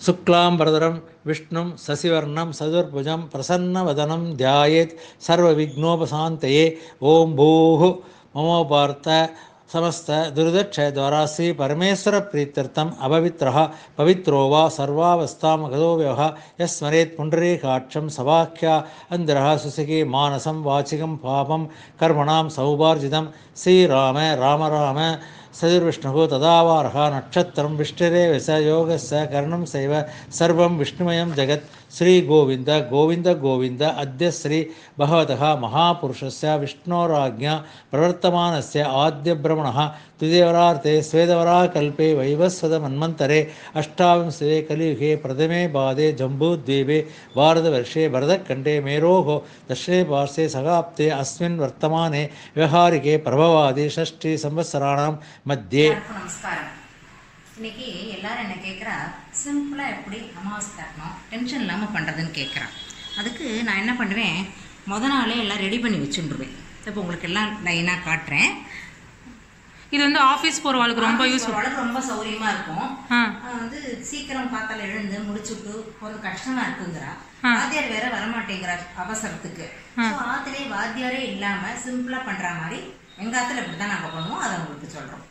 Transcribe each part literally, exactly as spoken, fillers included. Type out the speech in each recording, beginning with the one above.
शुक्लांबरधरं विष्णुं शशिवर्णं सदुर्भुजं प्रसन्नवदनं ध्यायेत् सर्वविघ्नोपशान्तये। ओं भूः ममो पार्थ समस्त दुर्दक्षय द्वारा श्री परमेश्वर प्रीत्यर्थम अपवित्रः पवित्रो वा सर्वावस्थां गतो व्यवः यस्मरेत् पुण्डरीकाक्षं सवाख्या अंधरः सुसिकी मानसं वाचिकं पापं कर्मणां सौभार्जितं श्रीराम राम राम सदुर्विष्णुः तदावारः नक्षत्रं विष्णुरेव स योगस्य करणं सैव सर्वं विष्णुमयं जगत्। श्री गोविंद गोविंद गोविंद अद्य श्री भगवतः महापुरुषस्य विष्णोराज्ञा प्रवर्तमानस्य आद्यब्रह्मणः द्वितीयवरार्ते स्वेदवराकल्पे वैवस्वतमन्वन्तरे अष्टाविंशतितमे कलियुगे प्रथमे पादे जम्बूद्वीपे भारतवर्षे भरतखण्डे मेरोः दक्षिणे पार्श्वे सगाप्ते अस्मिन् वर्तमाने व्यवहारिके प्रभवादि षष्ठी संवत्सराणां मध्ये। नमस्कारम। இன்னைக்கு எல்லாரும் என்ன கேட்குறா, சிம்பிளாக எப்படி அமாவாசை காட்டணும் டென்ஷன் இல்லாமல் பண்ணுறதுன்னு கேட்குறா. அதுக்கு நான் என்ன பண்ணுவேன், முத நாளே எல்லாம் ரெடி பண்ணி வச்சுருவேன். இப்போ உங்களுக்கு எல்லாம் லைனாக காட்டுறேன். இது வந்து ஆஃபீஸ் போகிறவங்களுக்கு ரொம்ப யூஸ்ஃபுல், ரொம்ப சௌரியமாக இருக்கும். வந்து சீக்கிரம் பார்த்தால எழுந்து முடிச்சுட்டு கொஞ்சம் கஷ்டமாக இருக்குங்கிறா. வாத்தியார் வேற வரமாட்டேங்கிறார் அவசரத்துக்கு. ஸோ ஆத்திலே வாத்தியாரே இல்லாமல் சிம்பிளாக பண்ணுற மாதிரி எங்கள் ஆற்றுல இப்படி தான் நாங்கள் பண்ணுவோம். அதை உங்களுக்கு சொல்கிறோம்.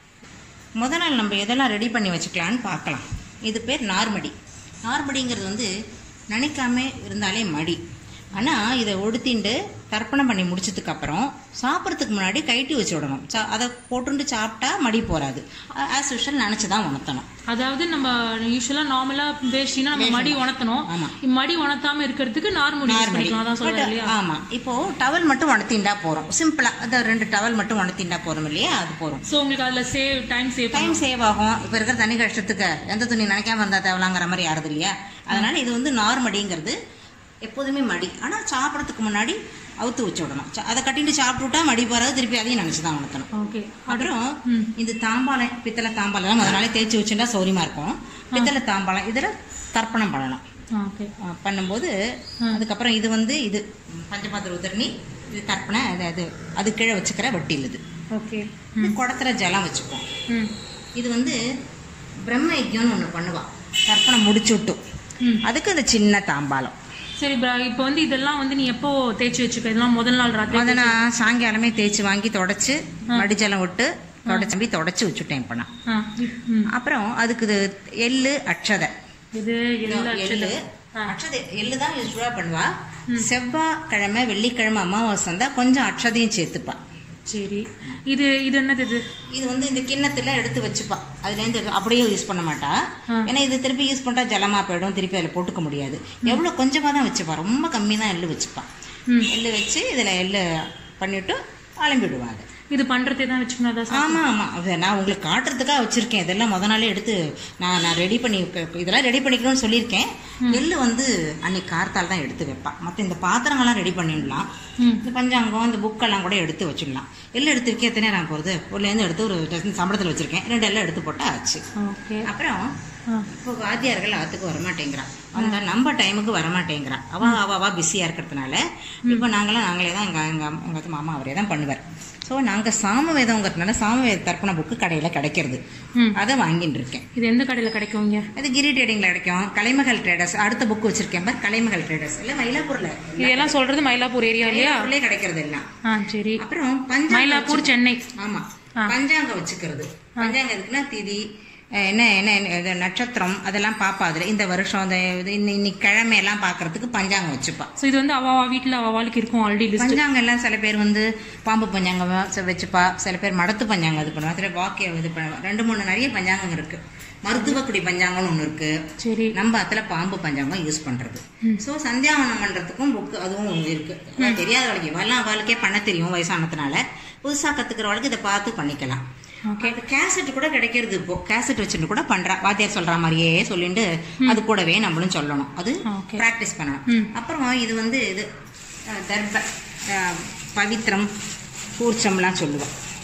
முத நாள் நம்ம எதெல்லாம் ரெடி பண்ணி வச்சுக்கலான்னு பார்க்கலாம். இது பேர் நார்மடி. நார்மடிங்கிறது வந்து நினைக்காம இருந்தாலே மடி. ஆனால் இதை ஒடுத்திண்டு தர்ப்பணம் பண்ணி முடிச்சதுக்கப்புறம் சாப்பிட்றதுக்கு முன்னாடி கைட்டி வச்சு விடணும். சா அதை போட்டுட்டு சாப்பிட்டா மடி போகாது. ஆஸ் யூஷுவல் நினச்சி தான் உணர்த்தணும். அதாவது நம்ம யூஸ்வலாக நார்மலாக வேஷ்டினா நம்ம மடி உணர்த்தணும். ஆமாம், மடி உணர்த்தாமல் இருக்கிறதுக்கு நார்மடி நார்மடி ஆமாம். இப்போது டவல் மட்டும் உணர்த்திண்டா போகிறோம். சிம்பிளாக அதை ரெண்டு டவல் மட்டும் உணர்த்திண்டா போகிறோம் இல்லையா, அது போகிறோம். ஸோ உங்களுக்கு அதில் save time save time save ஆகும். இப்போ இருக்கிற தனி கஷ்டத்துக்கு எந்த துணி நினைக்காம இருந்தால் தேவலாங்கிற மாதிரி யாருது இல்லையா. அதனால் இது வந்து நார்மடிங்கிறது எப்போதுமே மடி. ஆனால் சாப்பிட்றதுக்கு முன்னாடி அவுத்து வச்சு விடணும். அதை கட்டிட்டு சாப்பிட்டு விட்டா மடி போகிறது, திருப்பி அதையும் நினச்சி தான் உணர்த்தணும். ஓகே. அப்புறம் இந்த தாம்பாளம், பித்தளை தாம்பாளம் அதனால தேய்ச்சி வச்சுட்டா சௌரியமாக இருக்கும். பித்தளை தாம்பாளம் இதில் தர்ப்பணம் பண்ணலாம். ஓகே. பண்ணும்போது அதுக்கப்புறம் இது வந்து இது பஞ்சபாத்திர உதரணி, இது தர்ப்பணை, அது அது அது கீழே வச்சுக்கிற வட்டியில் இது. ஓகே. இது குடத்துல ஜலம் வச்சுப்போம். இது வந்து பிரம்ம யஜ்யம்னு ஒன்று பண்ணுவாள் தர்ப்பணம் முடிச்சுட்டும். அதுக்கு இந்த சின்ன தாம்பாளம். சரி, இப்போ வந்து இதெல்லாம் வந்து நீ எப்போ தேய்ச்சி வச்சுக்க? இதெல்லாம் முதல் நாள் ராத்திரி அதை நான் சாயங்காலமே தேய்ச்சி வாங்கி தொடச்சி மடிஜலம் விட்டு தொடச்சி தொடச்சி வச்சுட்டேன் இப்போ நான். அப்புறம் அதுக்கு இது எள்ளு அட்சதை. இது எள்ளு அட்சதை எள்ளு தான் யூஸ்ஃபுல்லாக பண்ணுவா. செவ்வாய்க்கிழமை வெள்ளிக்கிழமை அமாவாசை வந்தால் கொஞ்சம் அட்சதையும் சேர்த்துப்பா. சரி, இது இது என்னது? இது இது வந்து இந்த கிண்ணத்துல எடுத்து வச்சுப்பா. அதுலேருந்து அப்படியே யூஸ் பண்ண மாட்டா. ஏன்னா இது திருப்பி யூஸ் பண்ணிட்டா ஜலமா போயிடும், திருப்பி அதில் போட்டுக்க முடியாது. எவ்வளோ கொஞ்சமாக தான் வச்சுப்பா, ரொம்ப கம்மி தான் எள்ளு வச்சுப்பா. எள்ளு வச்சு இதில் எள்ளு பண்ணிவிட்டு அலம்பிடுவாங்க. இது பண்ணுறதே தான் வச்சுக்கணும். ஆமாம் ஆமாம், அதை நான் உங்களுக்கு காட்டுறதுக்காக வச்சுருக்கேன். இதெல்லாம் முத நாளே எடுத்து நான் நான் ரெடி பண்ணி இதெல்லாம் ரெடி பண்ணிக்கணும்னு சொல்லியிருக்கேன். எள்ளு வந்து அன்னைக்கு கார்த்தால் தான் எடுத்து வைப்பான். மற்ற இந்த பாத்திரங்கள்லாம் ரெடி பண்ணிடலாம். இந்த பஞ்சாங்கம் இந்த புக்கெல்லாம் கூட எடுத்து வச்சுடலாம். எள்ளு எடுத்து வைக்க எத்தனை நேரம் போகிறது, உள்ளேருந்து எடுத்து ஒரு சம்பளத்தில் வச்சுருக்கேன். ரெண்டு எல்லாம் எடுத்து போட்டால் ஆச்சு. அப்புறம் இப்போ வாத்தியார்கள் ஆற்றுக்கு வரமாட்டேங்கிறான். அந்த நம்ம டைமுக்கு வரமாட்டேங்கிறான். அவள் அவள் அவள் பிஸியாக இருக்கிறதுனால இப்போ நாங்களாம் நாங்களே தான் எங்கள் எங்கள் எங்கள் மாமா அவரே தான் பண்ணுவார். ஸோ நாங்கள் சாமவேதங்கிறதுனால சாமவேத தர்ப்பண புக்கு கடையில் கிடைக்கிறது. அதை வாங்கிட்டு இருக்கேன். இது எந்த கடையில் கிடைக்கும்? இங்கே அது கிரி ட்ரேடிங்கில் கிடைக்கும். கலைமகள் ட்ரேடர்ஸ் அடுத்த புக்கு வச்சிருக்கேன் பார், கலைமகள் ட்ரேடர்ஸ் இல்லை மயிலாப்பூரில். இதெல்லாம் சொல்கிறது மயிலாப்பூர் ஏரியா இல்லையா? உள்ளே கிடைக்கிறது எல்லாம். ஆ சரி. அப்புறம் பஞ்சாங்க, மயிலாப்பூர் சென்னை. ஆமாம், பஞ்சாங்கம் வச்சுக்கிறது. பஞ்சாங்கம் எதுக்குன்னா திதி என்ன என்ன நட்சத்திரம் அதெல்லாம் பார்ப்பா. அதில் இந்த வருஷம் அந்த இன்னைக்கு கிழமையெல்லாம் பார்க்கறதுக்கு பஞ்சாங்கம் வச்சுப்பா. ஸோ இது வந்து அவள் வீட்டில் அவளுக்கு இருக்கும் ஆல்ரெடி பஞ்சாங்கம் எல்லாம். சில பேர் வந்து பாம்பு பஞ்சாங்கம் வச்சுப்பா, சில பேர் மடத்து பஞ்சாங்கம் இது பண்ணுவா, சில வாக்கிய இது பண்ணுவா. ரெண்டு மூணு நிறைய பஞ்சாங்கம் இருக்கு. மருத்துவக்குடி பஞ்சாங்கம்னு ஒன்று இருக்கு. சரி. நம்ம அதில் பாம்பு பஞ்சாங்கம் யூஸ் பண்றது. ஸோ சந்தியாவனம் பண்றதுக்கும் புக்கு அதுவும் ஒன்று இருக்கு. தெரியாத வாழ்க்கை எல்லாம் அவளுக்கே பண்ண தெரியும் வயசானதுனால. புதுசாக கத்துக்கிறவளுக்கு இதை பார்த்து பண்ணிக்கலாம். கேசட் கூட கிடைக்கிறது. இப்போ கேசட் வச்சுட்டு கூட பண்றா. வாத்தியார் சொல்ற மாதிரியே சொல்லிட்டு அது கூடவே நம்மளும் சொல்லணும். அது பிராக்டிஸ் பண்ணணும். அப்புறம் இது வந்து இது தர்ப பவித்திரம் கூர்ச்சம்லாம் சொல்லுவோம்.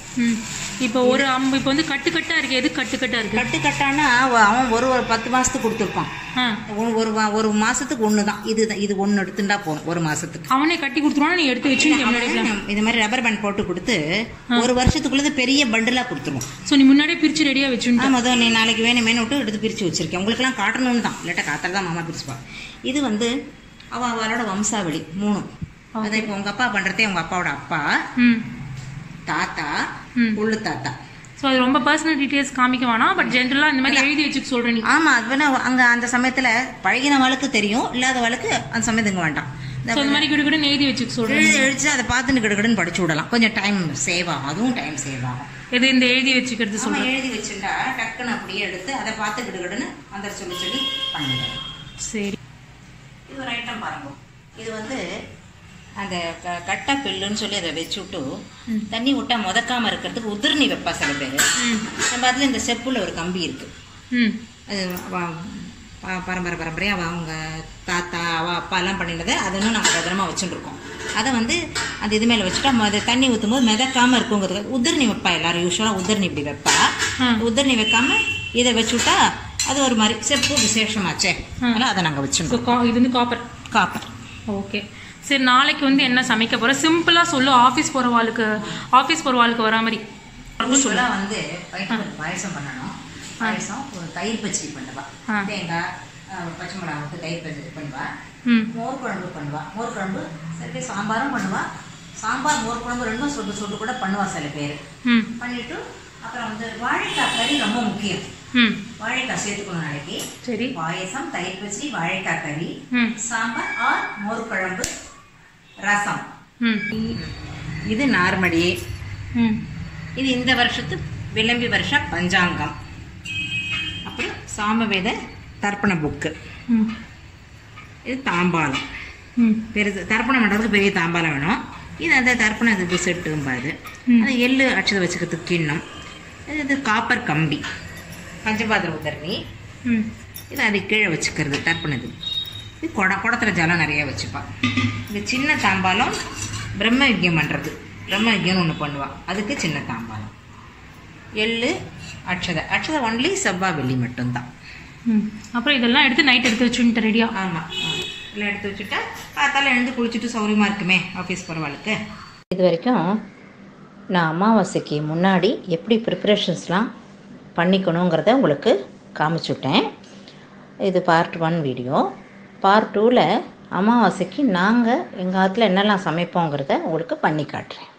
ம் இப்போ ஒரு அம் இப்போ வந்து கட்டு கட்டா இருக்கு, எது கட்டு கட்டா இருக்கு? கட்டு கட்டானா அவ- அவன் ஒரு ஒரு பத்து மாசத்துக்கு கொடுத்துருப்பான். ஆ ஒரு ஒரு வா- ஒரு மாசத்துக்கு ஒன்று தான் இது இது ஒன்று எடுத்துட்டா போதும் ஒரு மாசத்துக்கு. அவனே கட்டி கொடுத்துருவானா, நீ எடுத்து வச்சு அவன் இது மாதிரி ரப்பர் பேண்ட் போட்டு கொடுத்து ஒரு வருஷத்துக்குள்ளது பெரிய பண்டலா கொடுத்துருவோம். ஸோ நீ முன்னாடியே பிரிச்சு ரெடியா வச்சுட்டா? ஆமாம், அதோ நீ நாளைக்கு வேணும் வேணும் விட்டு எடுத்து பிரித்து வச்சிருக்கேன். உங்களுக்குலாம் காட்டணும்னு தான், இல்லாட்டா காத்தால தான் மாமா பிரிச்சுப்பா. இது வந்து அவ அவளோட வம்சாவளி மூணும். அதை இப்போ உங்க அப்பா பண்றதே உங்க அப்பாவோட அப்பா, ம் தாத்தா, ம். உள்ளு தாத்தா. ஸோ அது ரொம்ப பர்சனல் டீடைல்ஸ் காமிக்க வேணாம், பட் ஜென்ரலாக இந்த மாதிரி எழுதி வச்சுக்க சொல்கிறேன் நீ. ஆமா, அது வேணா அங்க அந்த சமயத்துல பழகினவளுக்கு தெரியும், இல்லாதவளுக்கு அந்த சமயத்துக்கு வேண்டாம். ஸோ இந்த மாதிரி கிடுக்கிடுன்னு எழுதி வச்சுக்க சொல்கிறேன். எழுதி எழுதி அதை பார்த்துன்னு கிடுக்கிடுன்னு படிச்சு விடலாம். கொஞ்சம் டைம் சேவ் ஆகும், அதுவும் டைம் சேவ் ஆகும். எது இந்த எழுதி வச்சுக்கிறது சும்மா சொல்கிறேன். எழுதி வச்சுட்டா டக்குன்னு அப்படியே எடுத்து அதை பார்த்து கிடுக்கிடுன்னு அந்த சொல்லி சொல்லி பண்ணிடுறேன். சரி, இது ஒரு ஐட்டம் பாருங்க. இது வந்து அந்த க- கட்டை பில்லுன்னு சொல்லி அதை வச்சுட்டு தண்ணி விட்டா முதக்காம இருக்கிறதுக்கு உதிர்நி வைப்பா சில பேர். ம் நம்ம அதில் இந்த செப்புல ஒரு கம்பி இருக்கு. ம் அது அவ- ப- பரம்பரை பரம்பரையாக அவ அவங்க தாத்தா அவ அப்பா எல்லாம் பண்ணினதை அதை இன்னும் நாங்கள் பத்திரமா வச்சுட்டுருக்கோம். அதை வந்து அந்த இது மேலே வச்சுட்டா மொத தண்ணி ஊற்றும் போது மிதக்காம இருக்குங்கிறதுக்கு உதிர்நி வைப்பா. எல்லாரும் யூஸ்வலாக உதிர்நி இப்படி வைப்பா. உதிர்நி வைக்காம இதை வச்சுட்டா அது ஒரு மாதிரி செப்பு விசேஷமாச்சே, அதனால் அதை நாங்கள் ஸோ வச்சுருக்கோம். கா இது வந்து காப்பர். காப்பர். ஓகே, சரி. நாளைக்கு வந்து என்ன சமைக்க போகிற? சிம்பிளாக சொல்லு, ஆஃபீஸ் போகிற வாழ்க்கை ஆஃபீஸ் போகிற வாழ்க்கை வரா மாதிரி. யூஸ்வலாக வந்து வயிற்று பாயசம் பண்ணணும். பாயசம் ஒரு தயிர் பச்சடி பண்ணுவா. தேங்காய் அஹ், பச்சை மிளகா விட்டு தயிர் பச்சடி பண்ணுவா. ம் மோர் குழம்பு பண்ணுவா. மோர் குழம்பு சில பேர் சாம்பாரும் பண்ணுவா. சாம்பார் மோர் குழம்பு ரெண்டும் சொட்டு சொட்டு கூட பண்ணுவா சில பேர். ம் பண்ணிட்டு அப்புறம் வந்து வாழைக்காய் கறி ரொம்ப முக்கியம். ம் வாழைக்காய் சேர்த்துக்கணும் நாளைக்கு. சரி. பாயசம், தயிர் பச்சடி, வாழைக்காய் கறி, ம் சாம்பார் ஆர் மோர் குழம்பு, ரசம். ம் இது நார்மடி. ம் இது இந்த வருஷத்து விளம்பி வருஷ பஞ்சாங்கம். அப்புறம் சாமவேத தர்ப்பண புக்கு. ம் இது தாம்பாலம். ம் பெருசு தர்ப்பணம் பண்ணுறதுக்கு பெரிய தாம்பாலம் வேணும். இது அந்த தர்ப்பணம் இதுக்கு செட்டும்பாது. அது எள்ளு அட்சதை வச்சுக்கிறதுக்கு கிண்ணம். இது காப்பர் கம்பி. பஞ்சபாத்திர உதரணி. ம் இது அது கீழே வச்சுக்கிறது தர்ப்பணது. இது குட குடத்துல ஜலம் நிறைய வச்சுப்பா. இந்த சின்ன தாம்பாலம் பிரம்ம யுக்கியம் பண்ணுறது. பிரம்ம யுக்கியம்னு ஒன்று பண்ணுவாள், அதுக்கு சின்ன தாம்பாலம். எள்ளு அட்சதை அட்சதை ஒன்லி செவ்வாய் வெள்ளி மட்டும்தான். ம் அப்புறம் இதெல்லாம் எடுத்து நைட் எடுத்து வச்சுட்டு ரெடியா? ஆமாம், எல்லாம் எடுத்து வச்சுட்டா காத்தால எழுந்து குளிச்சுட்டு சௌரியமாக இருக்குமே ஆஃபீஸ் போகிறவாளுக்கு. இது வரைக்கும் நான் அமாவாசைக்கு முன்னாடி எப்படி ப்ரிப்ரேஷன்ஸ்லாம் பண்ணிக்கணுங்கிறத உங்களுக்கு காமிச்சுட்டேன். இது பார்ட் ஒன் வீடியோ. பார்ட் டூவில் அமாவாசைக்கு நாங்கள் எங்கள் ஆற்றுல என்னெல்லாம் சமைப்போங்கிறத உங்களுக்கு பண்ணி காட்டுறேன்.